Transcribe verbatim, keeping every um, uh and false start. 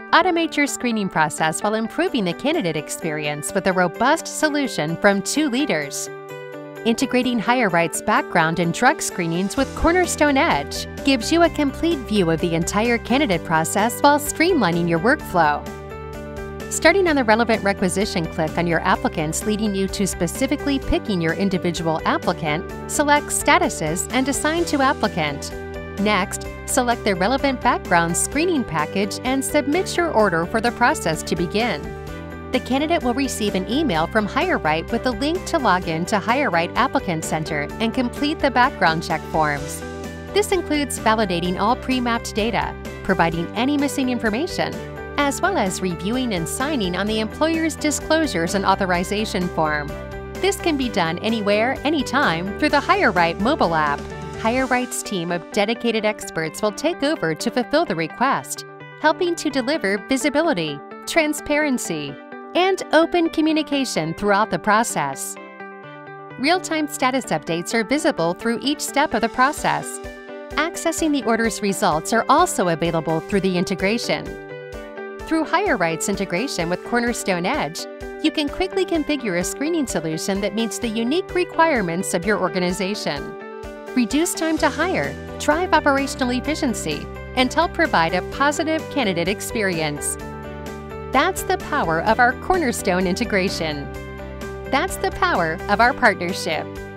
Automate your screening process while improving the candidate experience with a robust solution from two leaders. Integrating HireRight's background and drug screenings with Cornerstone Edge gives you a complete view of the entire candidate process while streamlining your workflow. Starting on the relevant requisition click on your applicants leading you to specifically picking your individual applicant, select Statuses and Assign to Applicant. Next, select the relevant background screening package and submit your order for the process to begin. The candidate will receive an email from HireRight with a link to log in to HireRight Applicant Center and complete the background check forms. This includes validating all pre-mapped data, providing any missing information, as well as reviewing and signing on the employer's disclosures and authorization form. This can be done anywhere, anytime through the HireRight mobile app. HireRight's team of dedicated experts will take over to fulfill the request, helping to deliver visibility, transparency, and open communication throughout the process. Real-time status updates are visible through each step of the process. Accessing the order's results are also available through the integration. Through HireRight's integration with Cornerstone Edge, you can quickly configure a screening solution that meets the unique requirements of your organization. Reduce time to hire, drive operational efficiency, and help provide a positive candidate experience. That's the power of our Cornerstone integration. That's the power of our partnership.